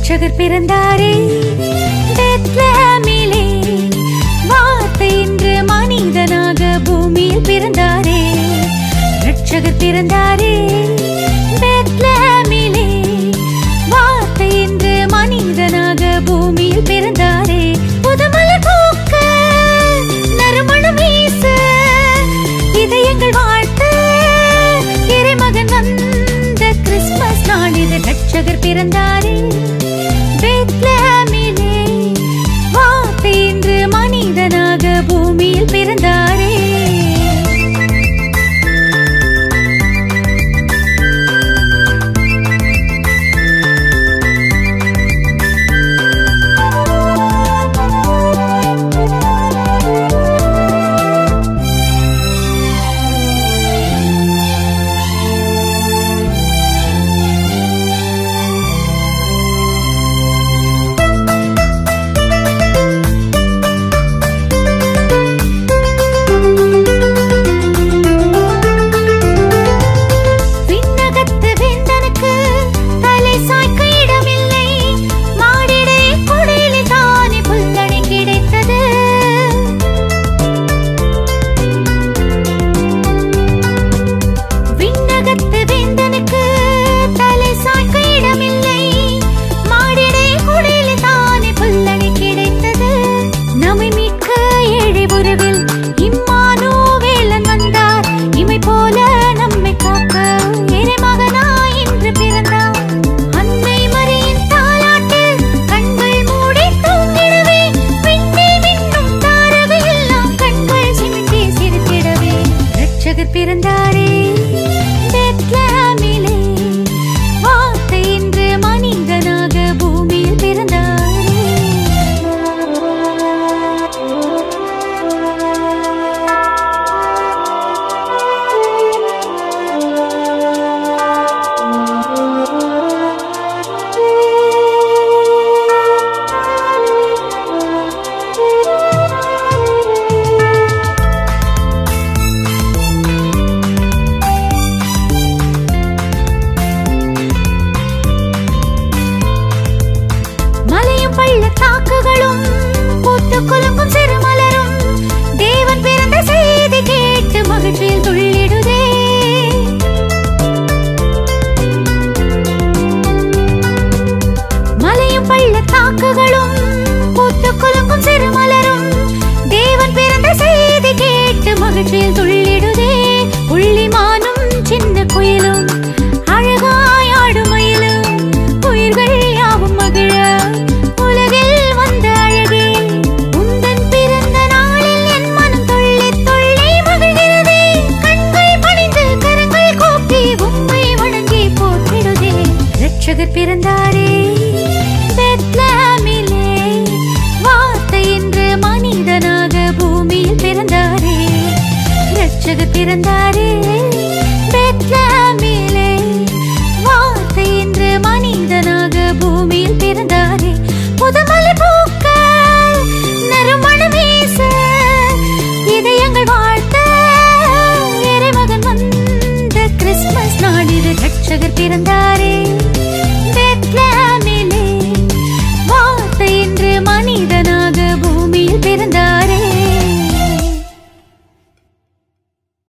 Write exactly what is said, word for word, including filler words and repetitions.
ரட்சகர் பிறந்தாரே பெத்லஹேமிலே, வார்த்தை இன்று மனிதனாக பூமியில் பிறந்தாரே. ரட்சகர் பிறந்தாரே பெத்லஹேமிலே, வார்த்தை இன்று மனிதனாக பூமியில் பிறந்தாரே. புதுமலர் பூக்க நறுமணம் வீச இதயங்கள் வாழ்த்த இறைமகன் வந்த கிறிஸ்துமஸ் நாள் இது. ரட்சகர் பிறந்தாரே பெத்லஹேமிலே, வார்த்தை இன்று மனிதனாக பூமியில் பிறந்தாரே. பிறந்தாரே பெத்லஹேமிலே, வார்த்தை இன்று மனிதனாக பூமியில் பிறந்தாரே. பள்ளத்தாக்குகளும் பூத்து குலுங்கும் சிறுமலரும் தேவன் பிறந்த செய்தி கேட்டு மகிழ்ச்சியில் துள்ளிடுதே. மலையும் பள்ளத்தாக்குகளும் பூத்து குலுங்கும் சிறுமலரும் தேவன் பிறந்த செய்தி கேட்டு மகிழ்ச்சியில் துள்ளிடுதே. புள்ளிமானும் சின்ன குயிலும் அழகாய் ஆடும் மயிலும் உயிர்கள் யாவும் மகிழ உலகில் வந்த அழகே, உந்தன் பிறந்த நாளில் என் மனம் துள்ளி துள்ளி மகிழ்கிறதே. கண்கள் பணிந்து கரங்கள் கூப்பி உம்மை வணங்கி போற்றிடுதே. ரட்சகர் பிறந்தாரே பெத்லஹேமிலே, வார்த்தை இன்று மனிதனாக பூமியில் பிறந்தாரே. ரட்சகர் பிறந்தாரே பெத்லஹேமிலே, வார்த்தை இன்று மனிதனாக பூமியில் பிறந்தாரே. புதுமலர் பூக்க நறுமணம் வீச இதயங்கள் வாழ்த்த இறைமகன் வந்த கிறிஸ்துமஸ் நாள் இது. ரட்சகர் பிறந்தாரே